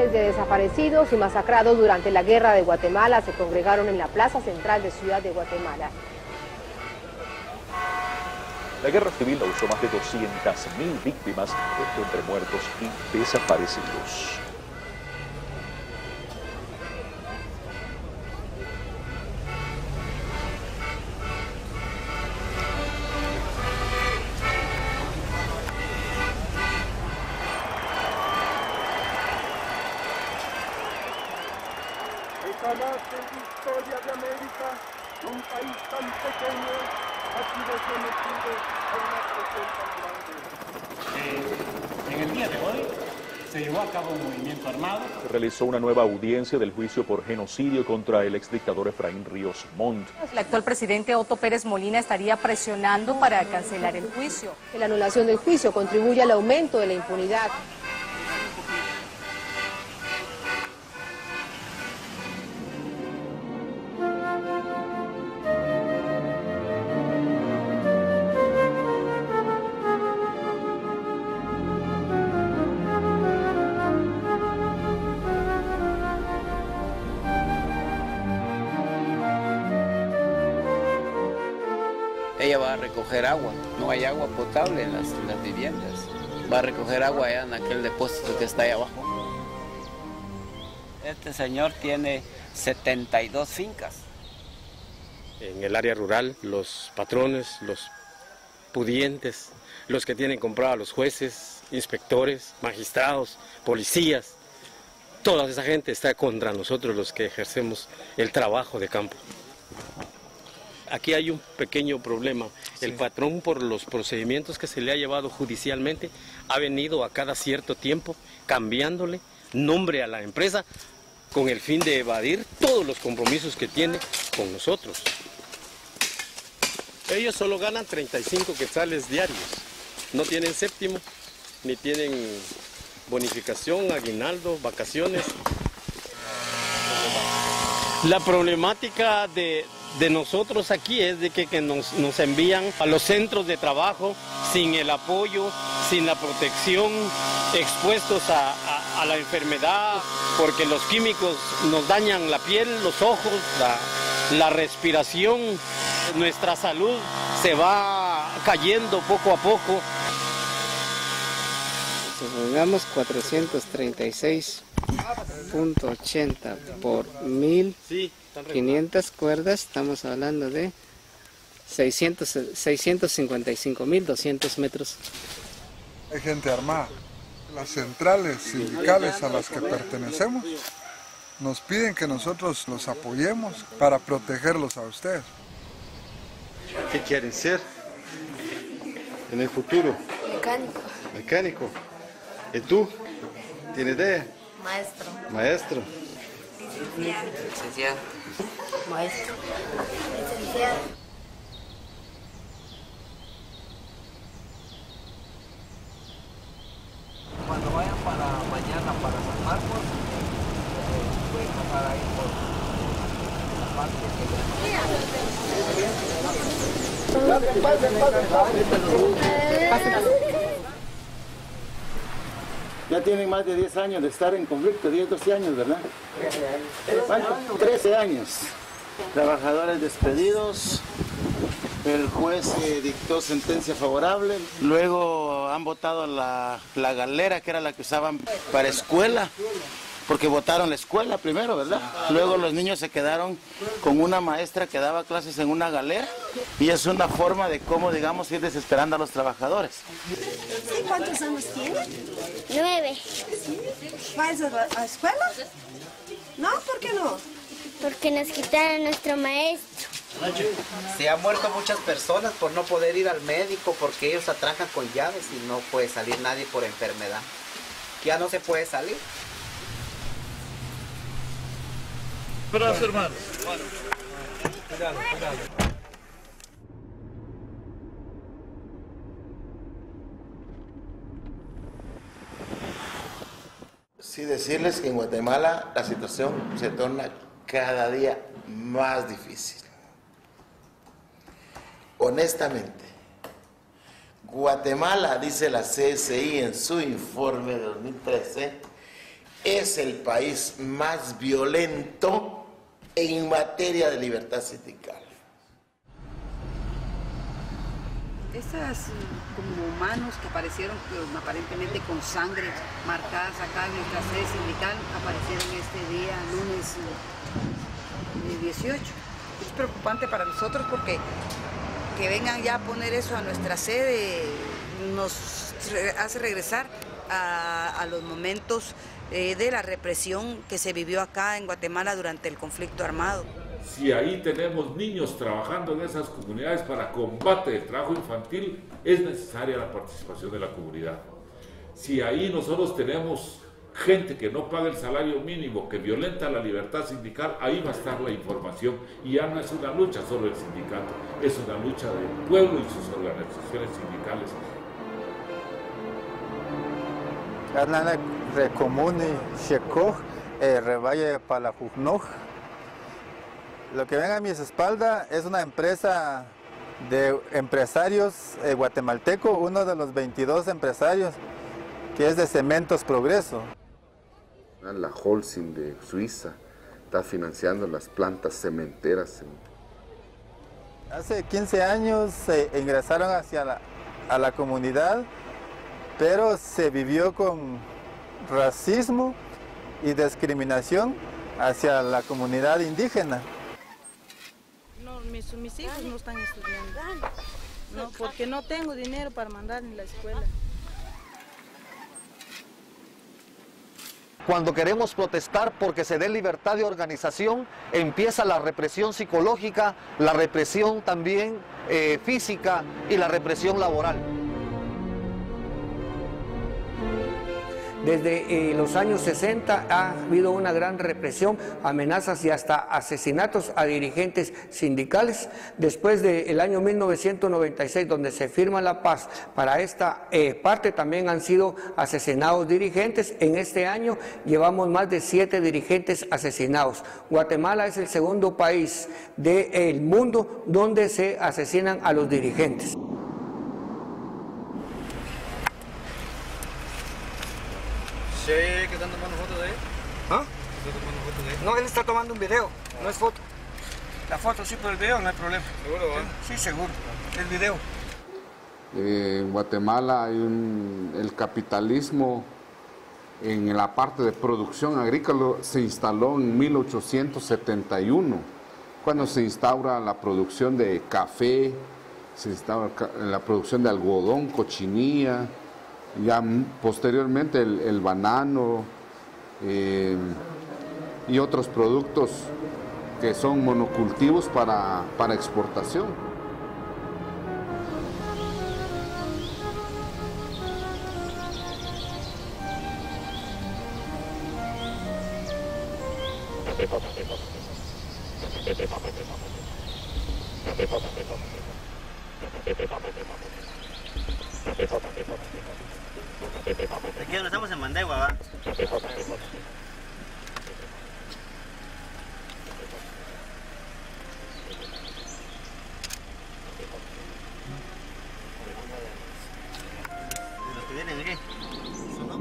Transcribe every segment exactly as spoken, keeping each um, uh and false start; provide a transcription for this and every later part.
familiares de desaparecidos y masacrados durante la Guerra de Guatemala se congregaron en la Plaza Central de Ciudad de Guatemala. La guerra civil causó más de doscientas mil víctimas, esto entre muertos y desaparecidos. Jamás en la historia de América, un país tan pequeño ha sido sometido a una presión tan grande. Eh, en el día de hoy se llevó a cabo un movimiento armado. Se realizó una nueva audiencia del juicio por genocidio contra el exdictador Efraín Ríos Montt. El actual presidente Otto Pérez Molina estaría presionando para cancelar el juicio. La anulación del juicio contribuye al aumento de la impunidad. Ella va a recoger agua, no hay agua potable en las, en las viviendas. Va a recoger agua allá en aquel depósito que está ahí abajo. Este señor tiene setenta y dos fincas. En el área rural, los patrones, los pudientes, los que tienen comprado a los jueces, inspectores, magistrados, policías, toda esa gente está contra nosotros los que ejercemos el trabajo de campo. Aquí hay un pequeño problema. El patrón, por los procedimientos que se le ha llevado judicialmente, ha venido a cada cierto tiempo cambiándole nombre a la empresa con el fin de evadir todos los compromisos que tiene con nosotros. Ellos solo ganan treinta y cinco quetzales diarios. No tienen séptimo, ni tienen bonificación, aguinaldo, vacaciones. La problemática de... de nosotros aquí es de que, que nos, nos envían a los centros de trabajo sin el apoyo, sin la protección, expuestos a, a, a la enfermedad, porque los químicos nos dañan la piel, los ojos, la, la respiración. Nuestra salud se va cayendo poco a poco. Supongamos cuatrocientos treinta y seis punto ochenta por mil quinientas cuerdas, estamos hablando de seiscientos cincuenta y cinco mil doscientos metros. Hay gente armada. Las centrales sindicales a las que pertenecemos nos piden que nosotros los apoyemos para protegerlos a ustedes. ¿Qué quieren ser en el futuro? Mecánico. Mecánico. ¿Y tú? ¿Tienes idea? Maestro. Maestro. Licenciado. Licenciado. Maestro. Licenciado. Cuando vayan para mañana para San Marcos, eh, pueden pasar ahí por la parte que Ya tienen más de diez años de estar en conflicto, diez, doce años, ¿verdad? ¿Cuánto? trece años. Trabajadores despedidos, el juez eh, dictó sentencia favorable, luego han votado la, la galera, que era la que usaban para escuela, porque votaron la escuela primero, ¿verdad? Luego los niños se quedaron con una maestra que daba clases en una galera, y es una forma de cómo, digamos, ir desesperando a los trabajadores. ¿Sí? ¿Cuántos años tiene? Nueve. ¿Sí? ¿Vas a la escuela? No, ¿por qué no? Porque nos quitaron nuestro maestro. Se han muerto muchas personas por no poder ir al médico, porque ellos atracan con llaves y no puede salir nadie por enfermedad. Ya no se puede salir. Brazo, hermano. Cuidado, cuidado. Sí, decirles que en Guatemala la situación se torna cada día más difícil. Honestamente, Guatemala, dice la C S I en su informe de dos mil trece, es el país más violento en materia de libertad sindical. Estas como manos que aparecieron que, aparentemente con sangre marcadas acá en nuestra sede sindical aparecieron este día, lunes dieciocho. Es preocupante para nosotros porque que vengan ya a poner eso a nuestra sede nos hace regresar a, a los momentos eh, de la represión que se vivió acá en Guatemala durante el conflicto armado. Si ahí tenemos niños trabajando en esas comunidades para combate del trabajo infantil, es necesaria la participación de la comunidad. Si ahí nosotros tenemos gente que no paga el salario mínimo, que violenta la libertad sindical, ahí va a estar la información. Y ya no es una lucha solo del sindicato, es una lucha del pueblo y sus organizaciones sindicales. Anana recomune Shekoj, Revalle Palajujnoj. Lo que ven a mis espaldas es una empresa de empresarios eh, guatemalteco, uno de los veintidós empresarios que es de Cementos Progreso. La Holcim de Suiza está financiando las plantas cementeras. Hace quince años se eh, ingresaron hacia la, a la comunidad, pero se vivió con racismo y discriminación hacia la comunidad indígena. No, mis, mis hijos no están estudiando, no, porque no tengo dinero para mandar en la escuela. Cuando queremos protestar porque se dé libertad de organización, empieza la represión psicológica, la represión también eh, física y la represión laboral. Desde eh, los años sesenta ha habido una gran represión, amenazas y hasta asesinatos a dirigentes sindicales. Después del año mil novecientos noventa y seis, donde se firma la paz, para esta eh, parte también han sido asesinados dirigentes. En este año llevamos más de siete dirigentes asesinados. Guatemala es el segundo país del mundo donde se asesinan a los dirigentes. ¿Se ve que están tomando fotos de él? ¿Ah? ¿Está tomando fotos de él? No, él está tomando un video, ah. no es foto. La foto sí, pero el video no hay problema. ¿Seguro, va? Sí, seguro. El video. Eh, en Guatemala hay un, el capitalismo en la parte de producción agrícola se instaló en mil ochocientos setenta y uno, cuando se instaura la producción de café, se instaura la producción de algodón, cochinilla, ya posteriormente el, el banano eh, y otros productos que son monocultivos para, para exportación. Aquí donde estamos en Mandegua, ¿va? Los que vienen aquí, ¿eso no?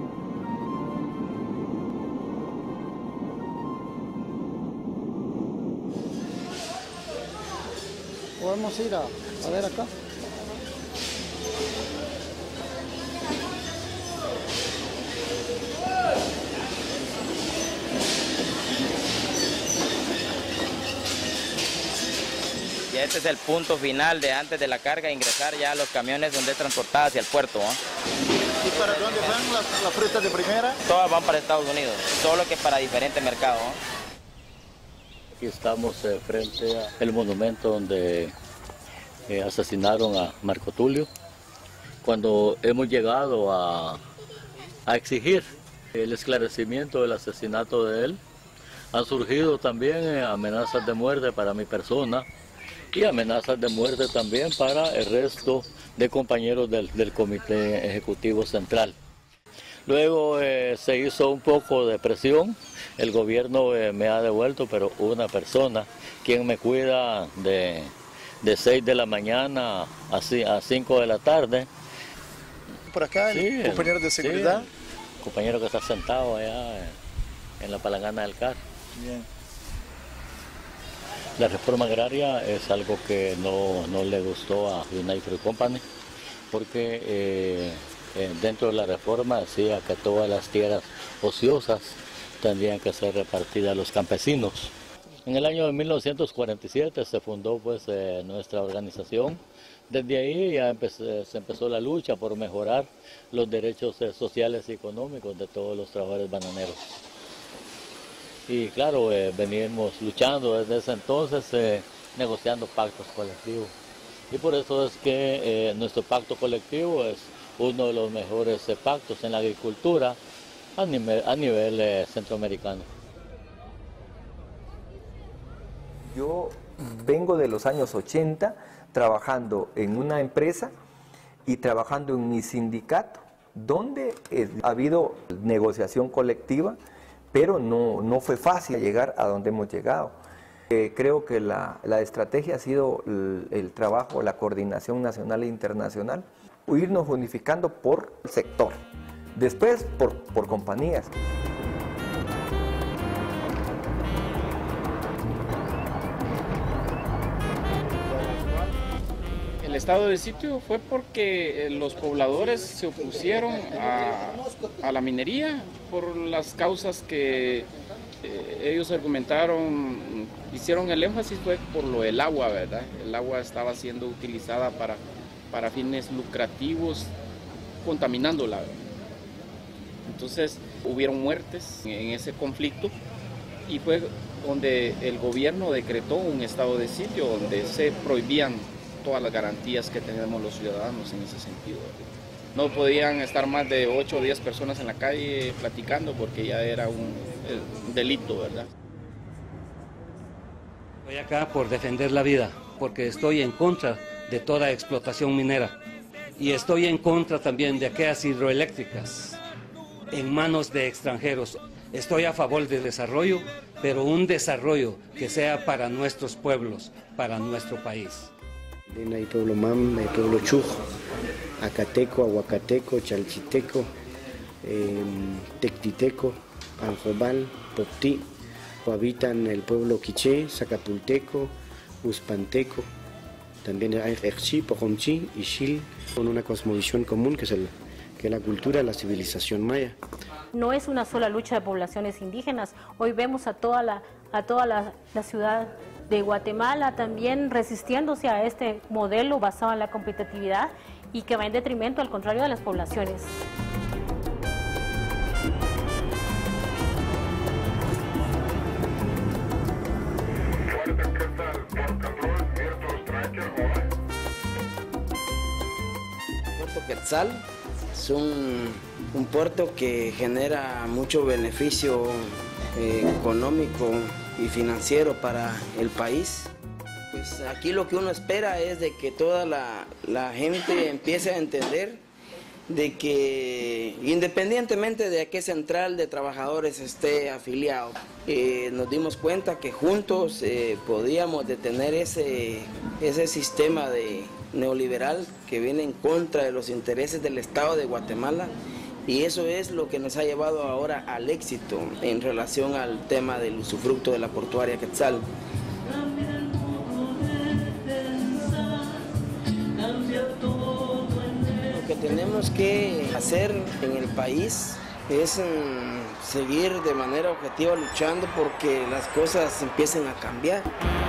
Podemos ir a, a ver acá. Y este es el punto final de antes de la carga, ingresar ya a los camiones donde es transportada hacia el puerto, ¿eh? ¿Y para dónde van las, las frutas de primera? Todas van para Estados Unidos, solo que para diferentes mercados, ¿eh? Aquí estamos eh, frente al monumento donde eh, asesinaron a Marco Tulio. Cuando hemos llegado a, a exigir el esclarecimiento del asesinato de él, han surgido también eh, amenazas de muerte para mi persona y amenazas de muerte también para el resto de compañeros del, del Comité Ejecutivo Central. Luego eh, se hizo un poco de presión, el gobierno eh, me ha devuelto, pero una persona quien me cuida de, de seis de la mañana a cinco de la tarde. Por acá, el sí, compañero de seguridad. Sí, compañero que está sentado allá en la palangana del carro. Bien. La reforma agraria es algo que no, no le gustó a United Fruit Company, porque eh, eh, dentro de la reforma decía que todas las tierras ociosas tendrían que ser repartidas a los campesinos. En el año de mil novecientos cuarenta y siete se fundó pues, eh, nuestra organización. Desde ahí ya empecé, se empezó la lucha por mejorar los derechos eh, sociales y económicos de todos los trabajadores bananeros. Y claro, eh, venimos luchando desde ese entonces, eh, negociando pactos colectivos. Y por eso es que eh, nuestro pacto colectivo es uno de los mejores eh, pactos en la agricultura a nivel, a nivel eh, centroamericano. Yo vengo de los años ochenta trabajando en una empresa y trabajando en mi sindicato, donde eh, ha habido negociación colectiva, pero no, no fue fácil llegar a donde hemos llegado. Eh, creo que la, la estrategia ha sido el, el trabajo, la coordinación nacional e internacional, irnos unificando por sector, después por, por compañías. El estado de sitio fue porque los pobladores se opusieron a, a la minería por las causas que eh, ellos argumentaron, hicieron el énfasis fue por lo del agua, ¿verdad? El agua estaba siendo utilizada para, para fines lucrativos, contaminándola. Entonces hubieron muertes en ese conflicto y fue donde el gobierno decretó un estado de sitio donde se prohibían todas las garantías que tenemos los ciudadanos en ese sentido. No podían estar más de ocho o diez personas en la calle platicando porque ya era un, un delito, ¿verdad? Estoy acá por defender la vida, porque estoy en contra de toda explotación minera y estoy en contra también de aquellas hidroeléctricas en manos de extranjeros. Estoy a favor del desarrollo, pero un desarrollo que sea para nuestros pueblos, para nuestro país. Hay pueblo Mam, hay pueblo Chuj, Acateco, Aguacateco, Chalchiteco, eh, Tectiteco, Anjobal, Poptí, habitan el pueblo Quiché, Zacapulteco, Uspanteco, también hay Erchi, Pojomchi y Xil, con una cosmovisión común que es, el, que es la cultura, la civilización maya. No es una sola lucha de poblaciones indígenas, hoy vemos a toda la, a toda la, la ciudad de Guatemala también resistiéndose a este modelo basado en la competitividad y que va en detrimento al contrario de las poblaciones. Puerto Quetzal es un, un puerto que genera mucho beneficio eh, económico y financiero para el país. Pues aquí lo que uno espera es de que toda la, la gente empiece a entender de que independientemente de a qué central de trabajadores esté afiliado, eh, nos dimos cuenta que juntos eh, podíamos detener ese, ese sistema de neoliberal que viene en contra de los intereses del Estado de Guatemala. Y eso es lo que nos ha llevado ahora al éxito en relación al tema del usufructo de la portuaria Quetzal. Lo que tenemos que hacer en el país es um, seguir de manera objetiva luchando porque las cosas empiecen a cambiar.